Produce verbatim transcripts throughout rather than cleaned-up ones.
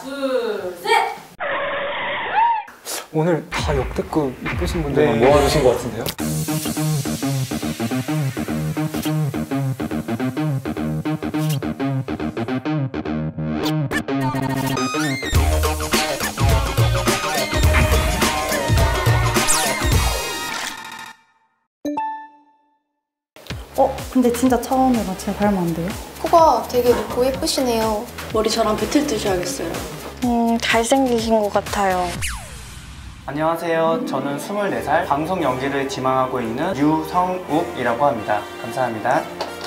둘, 셋! 오늘 다 역대급 이쁘신 분들만 네. 모아주신 것 같은데요? 어? 근데 진짜 처음이라 제가 닮으면 안 돼요? 코가 되게 높고 예쁘시네요. 머리 저랑 배틀 뜨셔야겠어요. 음, 잘생기신 것 같아요. 안녕하세요. 저는 스물네 살 방송 연기를 지망하고 있는 유성욱이라고 합니다. 감사합니다.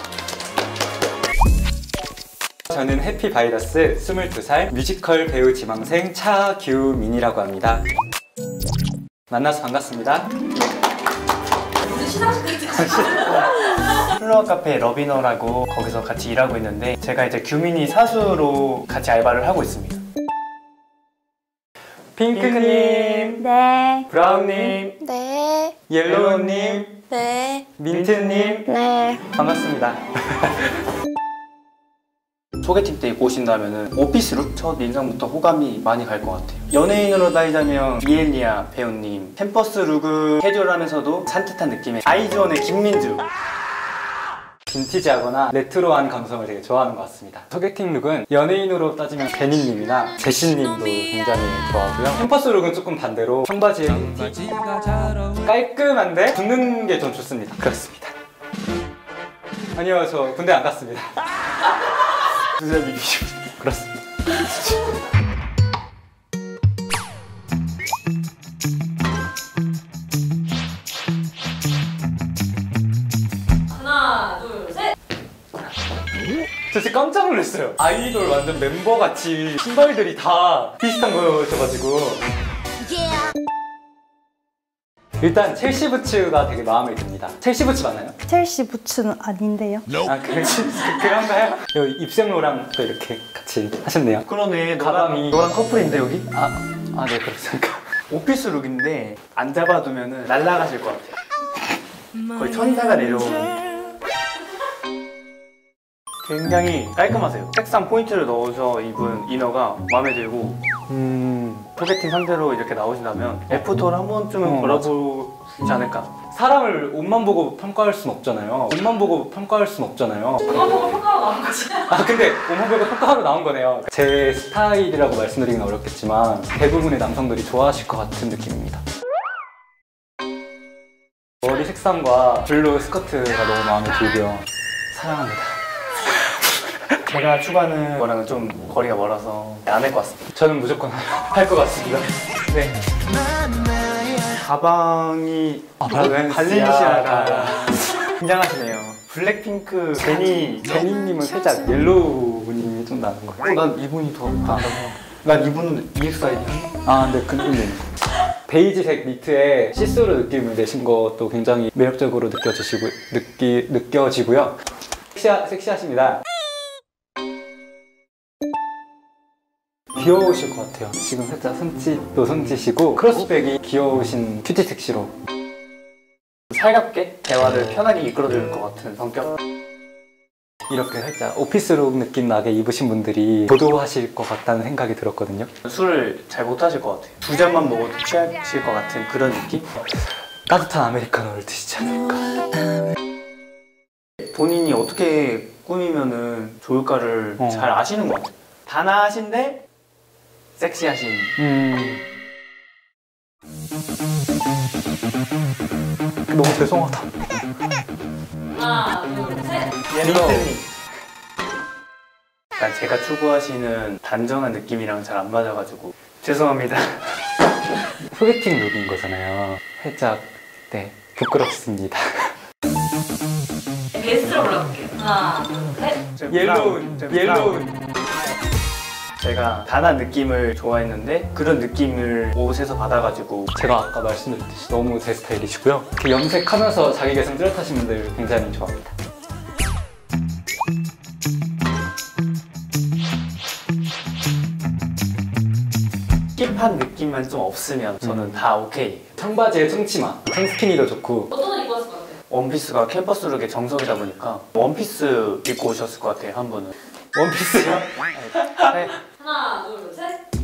저는 해피바이러스 스물두 살 뮤지컬 배우 지망생 차규민이라고 합니다. 만나서 반갑습니다. 무슨 시상식 같은 플로어 카페 러비너라고 거기서 같이 일하고 있는데 제가 이제 규민이 사수로 같이 알바를 하고 있습니다. 핑크님, 네. 브라운님, 네. 옐로우님, 네. 민트님, 네. 반갑습니다. 소개팅 때 입고 오신다면 오피스룩 첫 인상부터 호감이 많이 갈 것 같아요. 연예인으로 따지자면 이엘리아 배우님, 캠퍼스 룩은 캐주얼하면서도 산뜻한 느낌의 아이즈원의 김민주. 빈티지하거나 레트로한 감성을 되게 좋아하는 것 같습니다. 소개팅 룩은 연예인으로 따지면 베니님이나 제시님도 굉장히 좋아하고요. 캠퍼스 룩은 조금 반대로 청바지에 티 깔끔한데 붙는 게 좀 좋습니다. 그렇습니다. 아니요, 저 군대 안 갔습니다. 진짜 미기죠. 그렇습니다. 하나, 둘, 셋! 저 진짜 깜짝 놀랐어요. 아이돌 완전 멤버같이 신발들이 다 비슷한 거여가지고. 일단 첼시 부츠가 되게 마음에 듭니다. 첼시 부츠 맞나요? 첼시 부츠는 아닌데요? 아, 그, 그, 그런가요? 여기 입생로랑 또 이렇게 같이 하셨네요. 그러네. 가방이- 너랑, 너랑 커플인데 여기? 아, 아, 네, 그렇습니까? 오피스 룩인데 안 잡아두면 날아가실 것 같아요. 거의 천사가 내려오는. 굉장히 깔끔하세요. 색상 포인트를 넣어서 입은 이너가 마음에 들고 음, 소개팅 상대로 이렇게 나오신다면 애프터를 한 번쯤은 어, 걸어보지 않을까. 사람을 옷만 보고 평가할 순 없잖아요. 옷만 보고 평가할 순 없잖아요. 그만 보고 평가하러 나온 거지. 아, 근데 옷만 보고 평가하러 나온 거네요. 제 스타일이라고 말씀드리긴 어렵겠지만 대부분의 남성들이 좋아하실 것 같은 느낌입니다. 머리 색상과 블루 스커트가 너무 마음에 들고요. 사랑합니다. 제가 추구하는 거랑은 좀 거리가 멀어서 안 할 것 같습니다. 저는 무조건 할 것 같습니다. 네. 가방이 아, 발렌시아가 굉장하시네요. 블랙핑크 제니. 제니님은 살짝 옐로우님이 좀 나는 거예요. 어, 난 이분이 더 나다고. 난 이분은 이엑스아이디. 아, 네, 근데 베이지색 니트에 시스루 느낌을 내신 것도 굉장히 매력적으로 느껴지시고 느끼 느껴지고요. 섹시하, 섹시하십니다. 귀여우실 것 같아요. 지금 살짝 손짓도 손짓이고 크로스백이 귀여우신 큐티 섹시로 살갑게 대화를 편하게 이끌어줄 것 같은 성격. 이렇게 살짝 오피스룩 느낌 나게 입으신 분들이 도도하실 것 같다는 생각이 들었거든요. 술을 잘 못하실 것 같아요. 두 잔만 먹어도 취하실 것 같은 그런 느낌? 따뜻한 아메리카노를 드시지 않을까. 본인이 어떻게 꾸미면 좋을까를 어. 잘 아시는 것 같아요. 단아하신데 섹시하신. 음... 너무 죄송하다. 하나, 둘, 셋! 민트님. 약간 제가 추구하시는 단정한 느낌이랑 잘 안 맞아가지고 죄송합니다. 소개팅 룩인 거잖아요. 살짝 네 부끄럽습니다. 베이스로 올라갈게요. 하나, 둘, 셋! 옐로우, 옐로우. 제가 단한 느낌을 좋아했는데 그런 느낌을 옷에서 받아가지고 제가 아까 말씀드렸듯이 너무 제 스타일이시고요. 이렇게 염색하면서 자기 개성 뚜렷하신 분들 굉장히 좋아합니다. 힙한 느낌만 좀 없으면 저는 음. 다 오케이. 청바지에 청치마, 청스키니도 좋고. 어떤 옷 입고 왔을 것 같아요? 원피스가 캠퍼스 룩의 정석이다 보니까 원피스 입고 오셨을 것 같아요, 한 분은. 원피스요? 네. 하나, 둘, 셋!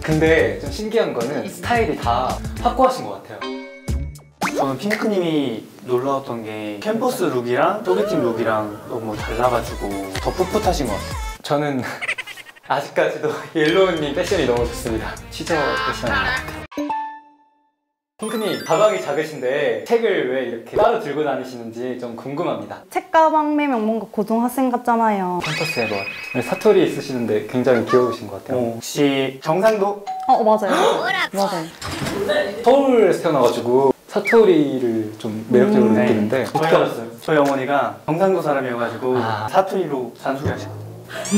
근데 좀 신기한 거는 스타일이 다 확고하신 것 같아요. 저는 핑크님이 놀라웠던 게 캠퍼스 룩이랑 소개팅 룩이랑 너무 달라가지고 더 풋풋하신 것 같아요. 저는 아직까지도 옐로우님 패션이 너무 좋습니다. 취저 패션인 것 같아요. 핑크님 가방이 작으신데 책을 왜 이렇게 따로 들고 다니시는지 좀 궁금합니다. 책가방매면 뭔가 고등학생 같잖아요. 캠퍼스에 뭐 사투리 있으시는데 굉장히 귀여우신 것 같아요. 어, 혹시 경상도? 어, 맞아요. 맞아요. 서울에서 태어나가지고 사투리를 좀 매력적으로 음, 느끼는데 네. 어떻게 알았어요? 저희 어머니가 경상도 사람이어가지고 아. 사투리로 잔소리하시고.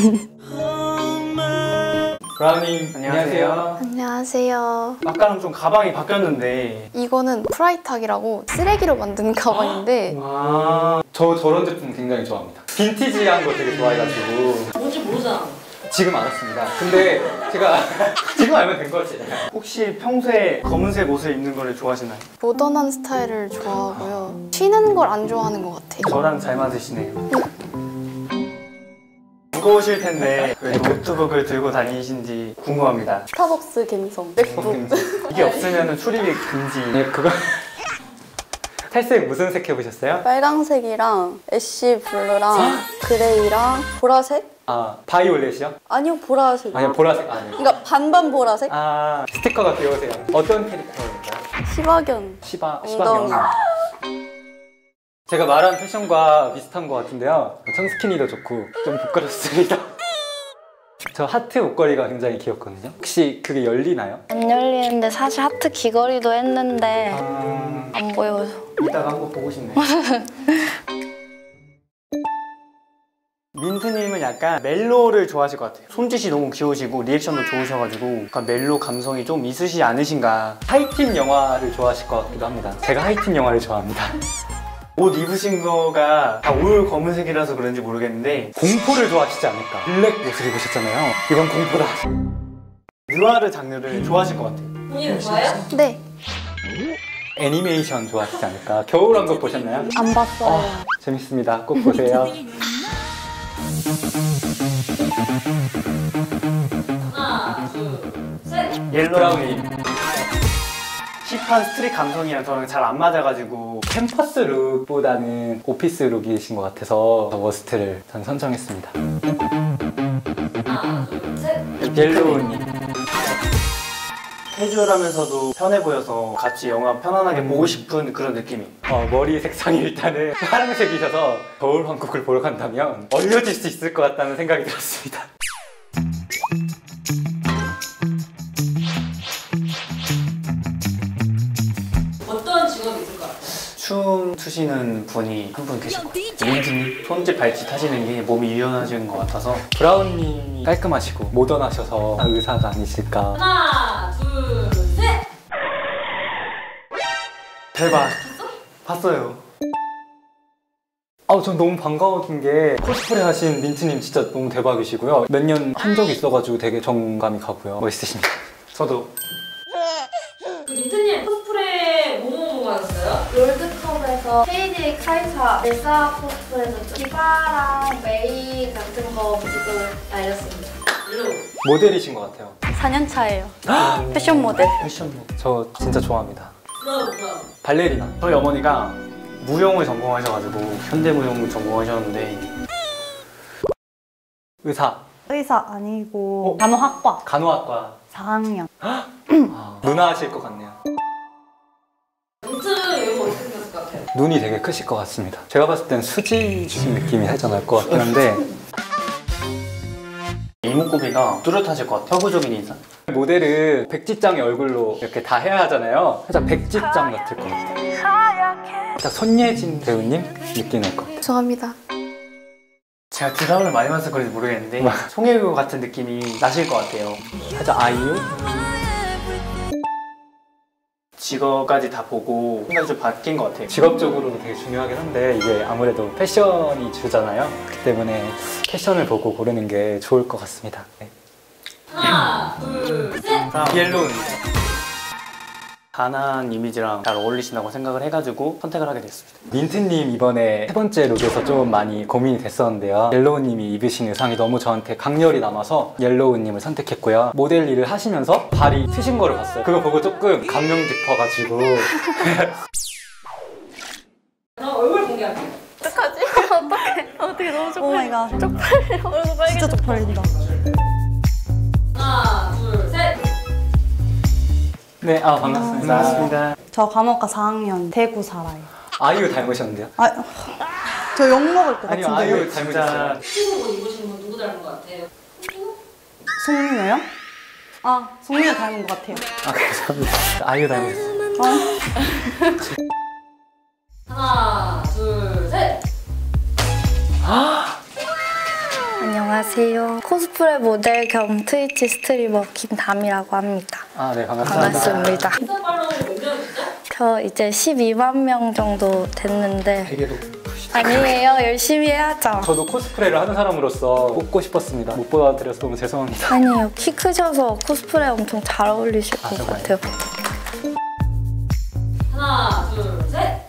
브라우님 안녕하세요. 안녕하세요. 아까랑 좀 가방이 바뀌었는데. 이거는 프라이탁이라고 쓰레기로 만든 가방인데 아, 저 저런 제품 굉장히 좋아합니다. 빈티지한 거 되게 좋아해가지고 뭔지 모르잖아. 지금 알았습니다. 근데 제가 지금 알면 된 거지. 혹시 평소에 검은색 옷을 입는 거를 좋아하시나요? 모던한 스타일을 좋아하고요. 튀는 걸 안 좋아하는 것 같아요. 저랑 잘 맞으시네요. 무거우실 텐데 왜 노트북을 들고 다니신지 궁금합니다. 스타벅스 갬성. 맥북. 이게 없으면 출입이 금지. 네, 그거 탈색 무슨 색 해보셨어요? 빨강색이랑 애쉬 블루랑 그레이랑 보라색? 아 바이올렛이요? 아니요, 보라색. 아니요 보라색 아니요. 그러니까 반반 보라색? 아 스티커가 귀여우세요. 어떤 캐릭터인가요? 시바견. 시바 엉덩이. 시바견. 제가 말한 패션과 비슷한 것 같은데요. 청 스키니도 좋고 좀 부끄럽습니다. 저 하트 목걸이가 굉장히 귀엽거든요. 혹시 그게 열리나요? 안 열리는데 사실 하트 귀걸이도 했는데 아... 안 보여서. 이따가 한번 보고 싶네요. 민트님은 약간 멜로를 좋아하실 것 같아요. 손짓이 너무 귀여우시고 리액션도 좋으셔가지고 약간 멜로 감성이 좀 있으시지 않으신가. 하이틴 영화를 좋아하실 것 같기도 합니다. 제가 하이틴 영화를 좋아합니다. 옷 입으신 거가 다 올 검은색이라서 그런지 모르겠는데 공포를 좋아하시지 않을까. 블랙 옷을 입으셨잖아요. 이건 공포다. 느와르 장르를 좋아하실 것 같아요. 본인은 좋아해요? 네. 애니메이션 좋아하시지 않을까. 겨울왕국 보셨나요? 안 봤어요. 어, 재밌습니다. 꼭 보세요. 하나, 둘, 셋. 옐로우님 힙한 스트릿 감성이랑 저랑 잘 안 맞아가지고 캠퍼스 룩보다는 오피스 룩이신 것 같아서 워스트를 전 선정했습니다. 하나, 둘, 셋. 옐로우님. 캐주얼하면서도 편해 보여서 같이 영화 편안하게 보고 싶은 그런 느낌이. 어, 머리 색상이 일단은 파란색이셔서 겨울왕국을 보러 간다면 얼려질 수 있을 것 같다는 생각이 들었습니다. 어떤 직업이 있을 것 같아요? 춤 추시는 분이 한 분 계실 것 같아요. 민트님 손짓 발짓 하시는 게 몸이 유연하신 것 같아서. 브라운님이 깔끔하시고 모던하셔서 의사가 아니실까. 하나, 둘, 셋. 대박. 봤어요. 아, 전 너무 반가워진 게 코스프레 하신 민트님 진짜 너무 대박이시고요. 몇 년 한 적이 있어가지고 되게 정감이 가고요. 멋있으십니다. 저도. 그 민트님 코스프레 뭐뭐 하셨어요? 롤드컵에서 케이디 카이사 엘사 코스프레에서 디바랑 메이 같은 거 지금 알렸습니다. 일로. 모델이신 것 같아요. 사 년 차예요. 패션 모델. 패션 룩. 저 진짜 좋아합니다. 브라운, 브라운. 발레리나. 저희 어머니가 무용을 전공하셔가지고 현대무용을 전공하셨는데 의사. 의사 아니고 간호학과 간호학과. 사 학년. 아, 누나 하실 것 같네요. 민트는 이거 어떻게 생겼을 것 같아요? 눈이 되게 크실 것 같습니다. 제가 봤을 땐 수지 느낌이 살짝 날 것 같긴 한데 이목구비가 뚜렷하실 것 같아요. 혁우적인 인상. 모델은 백지장의 얼굴로 이렇게 다 해야 하잖아요. 살짝 백지장 같을 것 같아요. 살짝 손예진 배우님 느낌 날 것 같아요. 죄송합니다. 제가 드라마를 많이 봐서 그런지 모르겠는데 송혜교 같은 느낌이 나실 것 같아요. 살짝 아이유? 직업까지 다 보고 생각이 좀 바뀐 것 같아요. 직업적으로도 되게 중요하긴 한데 이게 아무래도 패션이 주잖아요. 그렇기 때문에 패션을 보고 고르는 게 좋을 것 같습니다. 네. 하나, 둘, 셋. 자, 옐로우님. 단아한 이미지랑 잘 어울리신다고 생각을 해가지고 선택을 하게 됐습니다. 민트님 이번에 세 번째 룩에서 좀 많이 고민이 됐었는데요. 옐로우님이 입으신 의상이 너무 저한테 강렬히 남아서 옐로우님을 선택했고요. 모델 일을 하시면서 발이 트신 거를 봤어요. 그거 보고 조금 감명 깊어가지고 그럼 얼굴 공개할게요. 어떡하지? 어떡해. 어떻게 너무 오 쪽팔려. 마이 갓. 쪽팔려. 얼굴 빨개. 진짜 쪽팔린다. 하나, 둘, 셋. 네, 아 반갑습니다. 반갑습니다. 저 감옥가 사 학년 대구 살아요. 아이유 닮으셨는데요? 아, 저 욕먹을 것 아니요, 같은데. 아이유 닮으셨어요. 치는 옷 입으신 분 누구 닮은 것 같아요? 송민호요? 아, 송민호 닮은 것 같아요. 아 감사합니다. 아이유 닮으셨어요. 하나, 둘, 셋. 안녕하세요. 코스프레 모델 겸 트위치 스트리머 김담이라고 합니다. 아 네, 반갑습니다. 반갑습니다. 인스타 팔로우 몇 명이시죠? 저 이제 십이만 명 정도 됐는데 되게 높으시다. 아니에요. 열심히 해야죠. 저도 코스프레를 하는 사람으로서 뽑고 싶었습니다. 못 보여드려서 너무 죄송합니다. 아니에요. 키 크셔서 코스프레 엄청 잘 어울리실 아, 것 정말요? 같아요. 하나, 둘, 셋.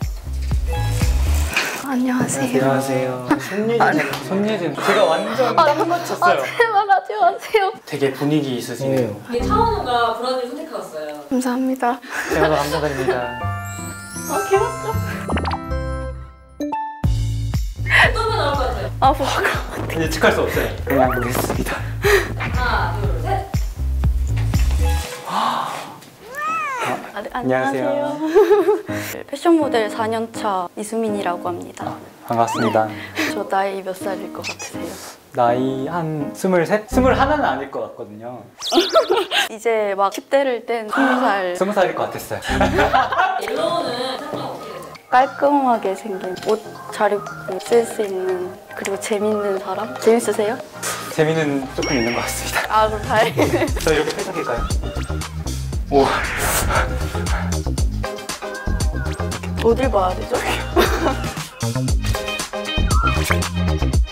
안녕하세요. 안녕하세요. 손예진 제가 완전 딱 맞췄어요. 제발 하지 마세요. 되게 분위기 있으시네요. 이게 차원우가 브라질 선택하셨어요. 감사합니다. 제가 더 감사드립니다. 아, 개맞죠? 어떤 거 나올 것 같아요? 아, 부끄러워. 예측할 수 없어요. 그냥 보겠습니다. 하나, 둘, 셋. 아, 네, 안녕하세요. 안녕하세요. 패션 모델 사 년 차 이수민이라고 합니다. 반갑습니다. 저 나이 몇 살일 것 같으세요? 나이 한 스물셋? 스물하나는 아닐 것 같거든요. 이제 막 십 대를 뗀 스무 살. 스무 살일 것 같았어요. 옐로우는 착장 어떻게 되세요? 깔끔하게 생긴 옷 잘 입고 쓸 수 있는 그리고 재밌는 사람? 재밌으세요? 재미는 조금 있는 것 같습니다. 아, 그럼 다행이네. 저 이렇게 펼쳐질까요? 오. 어딜 봐야 되죠?